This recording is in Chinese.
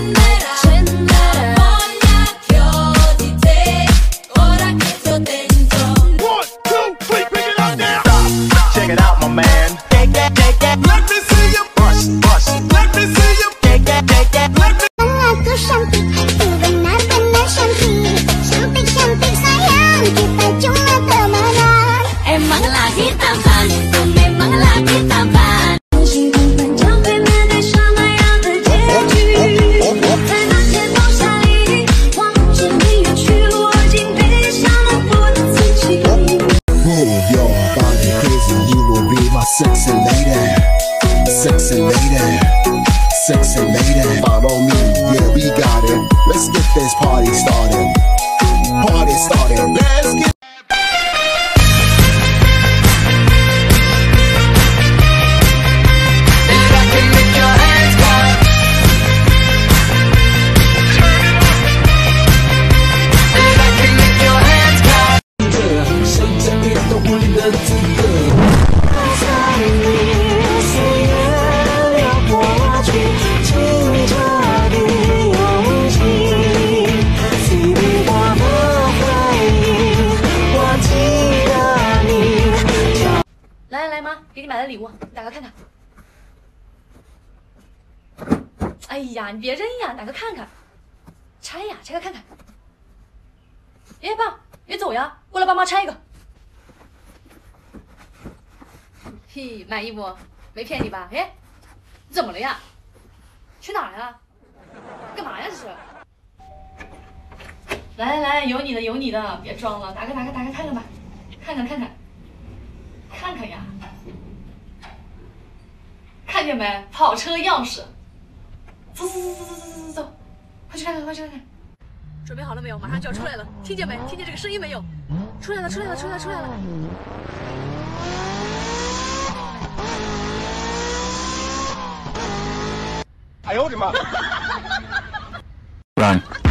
Sexy lady, follow me, yeah we got it. Let's get this party started. Party started, let's get. 来妈，给你买的礼物，你打开看看。哎呀，你别扔呀，打开看看。拆呀，拆开看看。哎，爸，别走呀，过来帮妈拆一个。嘿，满意不？没骗你吧？哎，你怎么了呀？去哪儿呀？干嘛呀这是？来，有你的，有你的，别装了，打开看看吧，看看呀。 看见没？跑车钥匙，走，快去看看，准备好了没有？马上就要出来了，听见没？听见这个声音没有？出来了！哎呦我的妈！